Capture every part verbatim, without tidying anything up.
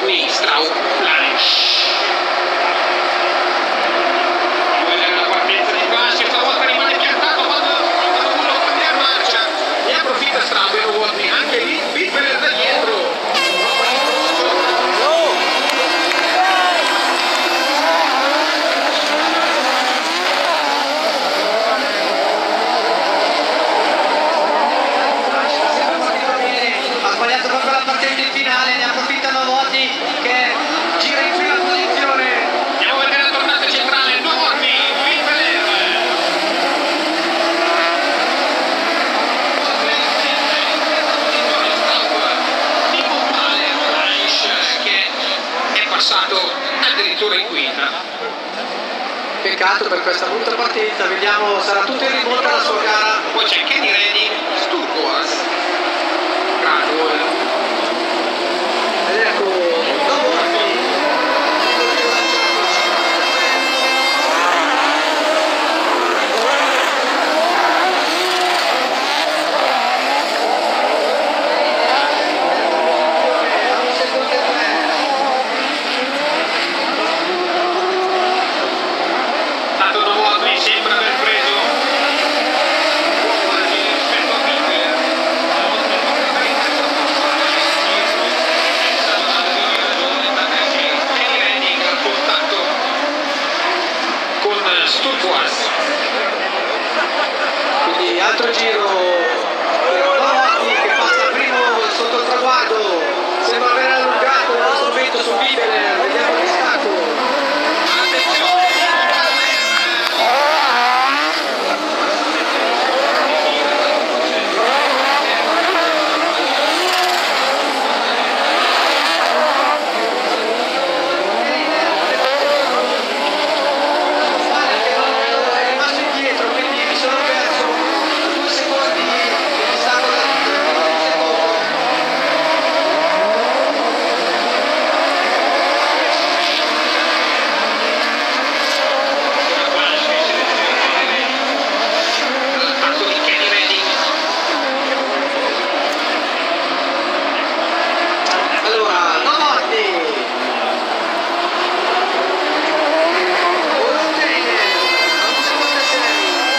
posizioni Straub, Lange. La partenza di Blanche, stavolta rimane piantato quando uno cambia marcia. Ne approfitta Straub e Novotny, anche lì Witteler da dietro. Ha sbagliato proprio la partenza in finale, ne approfitta Novotny che gira in prima posizione. Andiamo a vedere la tornata centrale, Novotny, Witteler. Che è passato addirittura in quinta. Peccato per questa brutta partenza, vediamo, sarà tutto in rimonta la sua gara. Poi c'è Kenny Redding, Sturgård, Gradol. Ed ecco, Novotny. Tanto Novotny sembra aver preso un margine rispetto a Witteler. Kenny Redding al contatto con Sturgård. Quindi altro giro per Novotny che passa primo sotto il traguardo, sembra aver allungato il nostro vento su Witteler, vediamo il distacco. È rimasto indietro, quindi mi sono perso due secondi di distacco dal secondo. L'attacco di Kenny Redding. Allora, Novotny. Olsteiner, un secondo e sei.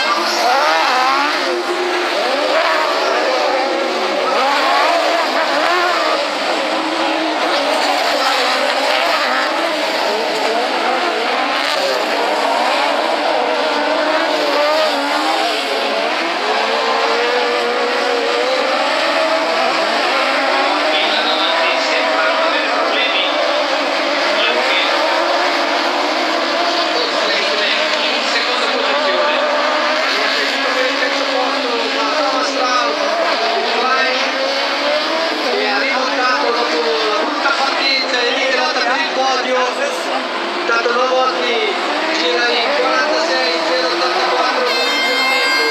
Là davanti sembrano avere problemi anche Olsteiner in seconda posizione. Seguito per il terzo posto da Thomas Straub, che ha rimontato dopo la brutta partenza e lì che lotta per il podio. Intanto Novotny gira in quarantasei zero ottantaquattro con il tempo.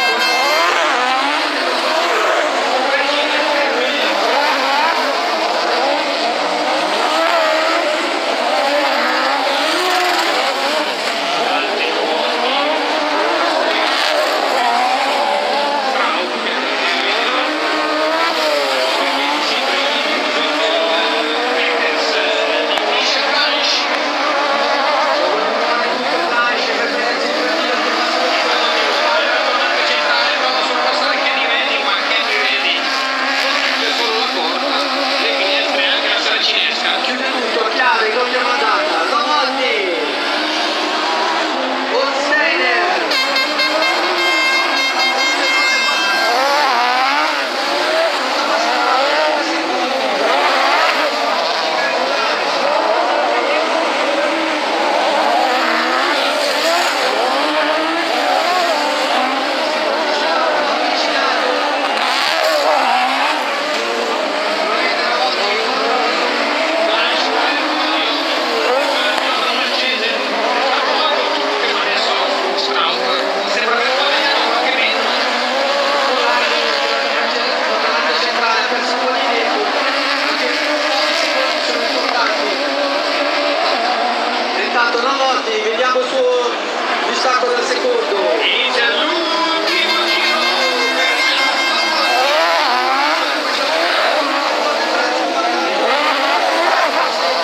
Chiude tutto, chiave, in doppia mandata. Novotny. Olsteiner. Novotny, vediamo il suo distacco dal secondo. Inizia l'ultimo giro per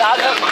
Guardate.